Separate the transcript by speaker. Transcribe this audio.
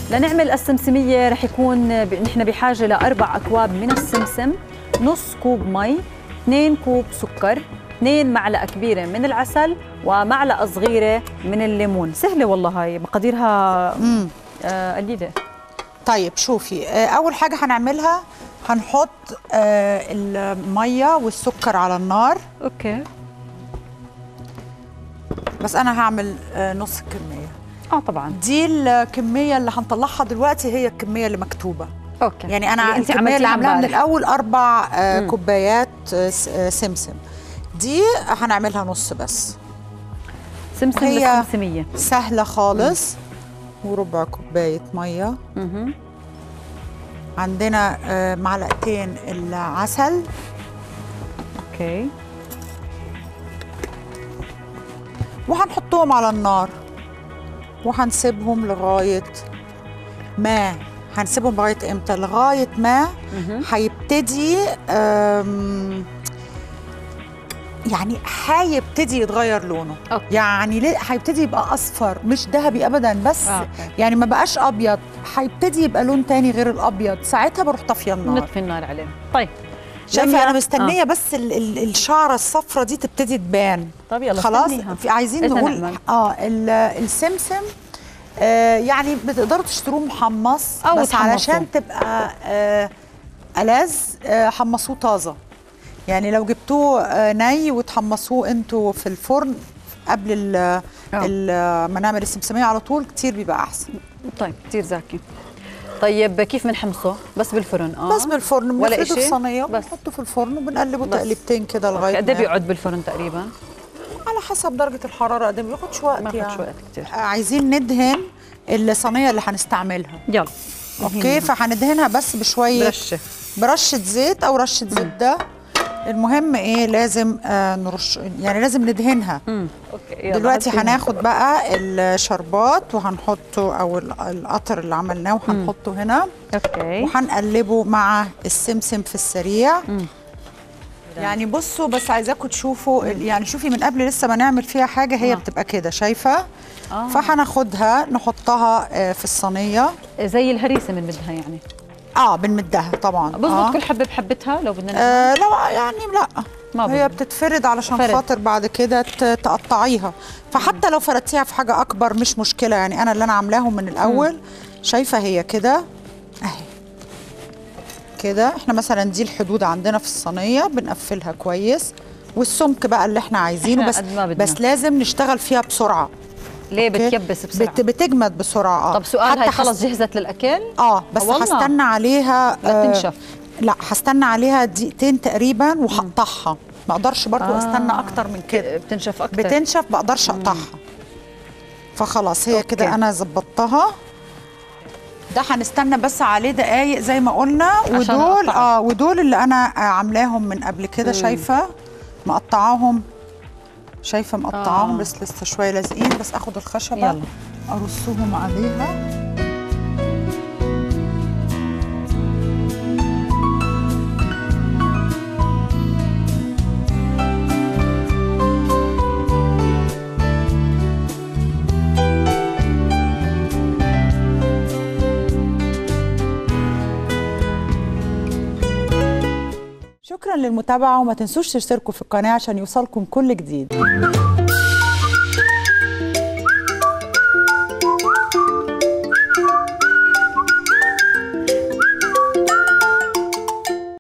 Speaker 1: لنعمل السمسمية رح يكون نحن بحاجة ل4 أكواب من السمسم، نص كوب مي، 2 كوب سكر، 2 معلقة كبيرة من العسل، ومعلقة صغيرة من الليمون. سهلة والله هاي مقاديرها قليلة.
Speaker 2: طيب شوفي، أول حاجة هنعملها هنحط المية والسكر على النار.
Speaker 1: اوكي.
Speaker 2: بس أنا هعمل نص الكمية.
Speaker 1: طبعا
Speaker 2: دي الكمية اللي هنطلعها دلوقتي، هي الكمية اللي مكتوبة.
Speaker 1: اوكي.
Speaker 2: يعني أنا الكمية اللي عاملاها من الأول 4 كوبايات سمسم. دي هنعملها نص بس.
Speaker 1: سمسم
Speaker 2: هي
Speaker 1: بالسمسمية
Speaker 2: سهلة خالص. وربع كوباية مية. عندنا معلقتين العسل.
Speaker 1: اوكي.
Speaker 2: وهنحطهم على النار وهنسيبهم لغاية ما امتى؟ لغاية ما هيبتدي يعني هيبتدي يتغير لونه. يعني هيبتدي يبقى اصفر، مش ذهبي ابدا، بس يعني ما بقاش ابيض، هيبتدي يبقى لون تاني غير الابيض. ساعتها بروح طافيه النار،
Speaker 1: نطفي النار عليه. طيب
Speaker 2: شايفه انا مستنيه بس الشعره الصفرة دي تبتدي تبان.
Speaker 1: طب يلا
Speaker 2: خلاص. عايزين نقول السمسم يعني بتقدروا تشتروه محمص، بس علشان تبقى ألذ حمصوه طازه. يعني لو جبتوه ني وتحمصوه انتوا في الفرن قبل ما نعمل السمسميه على طول، كتير بيبقى احسن.
Speaker 1: طيب كتير زاكي. طيب كيف بنحمصه؟ بس بالفرن؟
Speaker 2: بس بالفرن،
Speaker 1: ولا
Speaker 2: بنفرده في صينيه وبنحطه في الفرن وبنقلبه تقليبتين كده لغايه
Speaker 1: قد ايه بيقعد بالفرن تقريبا؟
Speaker 2: على حسب درجه الحراره. قد ايه ما بياخدش وقت،
Speaker 1: ما بياخدش وقت كتير.
Speaker 2: عايزين ندهن الصينيه اللي هنستعملها.
Speaker 1: يلا.
Speaker 2: اوكي. فهندهنها بس بشويه برشه زيت او رشه زبده. المهم ايه، لازم نرش، يعني لازم ندهنها.
Speaker 1: اوكي.
Speaker 2: دلوقتي هناخد بقى الشربات وهنحطه، او القطر اللي عملناه وهنحطه هنا.
Speaker 1: اوكي.
Speaker 2: وهنقلبه مع السمسم في السريع. يعني بصوا، بس عايزاكم تشوفوا يعني شوفي من قبل لسه ما نعمل فيها حاجه هي بتبقى كده، شايفه؟ فهناخدها نحطها في الصينيه
Speaker 1: زي الهريسه بنمدها يعني.
Speaker 2: بنمدها طبعا.
Speaker 1: بظبط كل حبه بحبتها لو بدنا
Speaker 2: لا يعني لا، هي بتتفرد علشان خاطر بعد كده تقطعيها. فحتى لو فردتيها في حاجه اكبر مش مشكله. يعني انا اللي انا عاملاهم من الاول. شايفه هي كده اهي كده. احنا مثلا دي الحدود عندنا في الصينيه بنقفلها كويس، والسمك بقى اللي احنا عايزينه. بس لازم نشتغل فيها بسرعه.
Speaker 1: ليه بتيبس بسرعه؟
Speaker 2: بتجمد بسرعه.
Speaker 1: طب سؤال، هي خلص جهزت للاكل؟
Speaker 2: بس هستنى عليها
Speaker 1: تنشف.
Speaker 2: لا، هستنى عليها دقيقتين تقريبا وهقطعها. ما اقدرش برضو استنى اكتر من كده.
Speaker 1: بتنشف اكتر.
Speaker 2: بتنشف، ما اقدرش اقطعها. فخلاص هي كده انا ظبطتها. ده هنستنى بس عليه دقايق زي ما قلنا. ودول ودول اللي انا عاملاهم من قبل كده. شايفه مقطعاهم؟ شايفه مقطعاهم بس لسه شويه لازقين. بس اخد الخشبه يلا ارصهم عليها. شكرا للمتابعة، وما تنسوش تشتركوا في القناة عشان يوصلكم كل جديد.